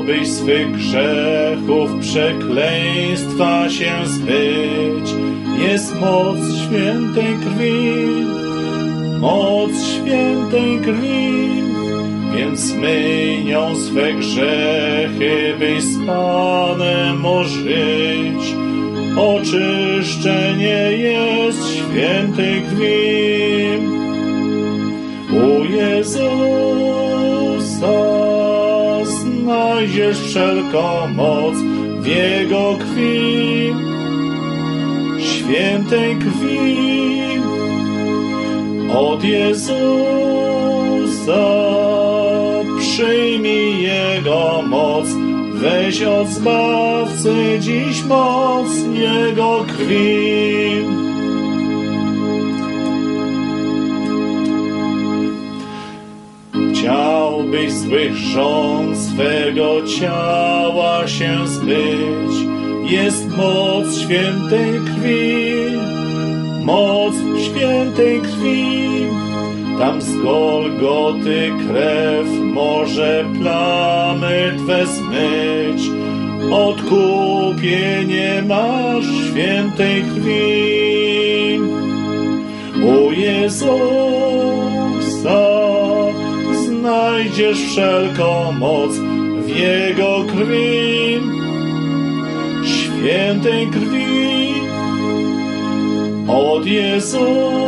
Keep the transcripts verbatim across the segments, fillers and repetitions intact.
Chciałbyś swych grzechów, przekleństwa się zbyć. Jest moc świętej krwi, moc świętej krwi, więc myj nią swe grzechy, byś z Panem mógł żyć. Oczyszczenie jest świętej krwi. U Jezusa znajdziesz wszelką moc w Jego krwi, świętej krwi. Od Jezusa przyjmij Jego moc, weź od Zbawcy dziś moc Jego krwi. Chciałbyś złych żąd swego ciała się zbyć. Jest moc świętej krwi, moc świętej krwi. Tam z Golgoty krew może plamy Twe zmyć. Odkupienie masz świętej krwi. U Jezusa znajdziesz wszelką moc w Jego krwi, świętej krwi. Od Jezusa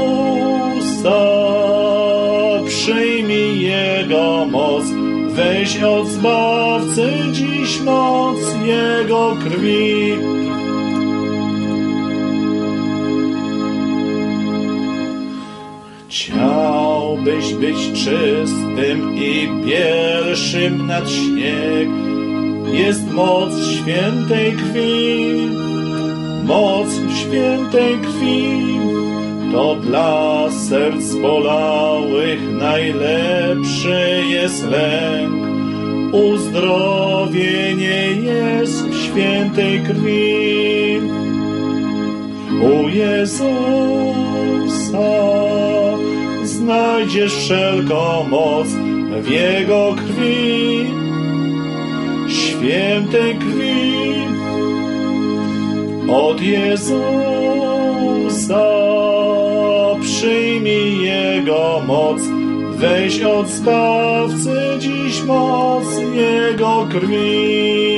przyjmij Jego moc, weź od Zbawcy dziś moc Jego krwi. Chciałbyś być czystym i bielszym nad śnieg. Jest moc świętej krwi, moc świętej krwi. To dla serc zbolałych najlepszy jest lęk. Uzdrowienie jest w świętej krwi. U Jezusa znajdziesz wszelką moc w Jego krwi, świętej krwi. Od Jezusa przyjmij Jego moc, weź od Zbawcy dziś moc Jego krwi.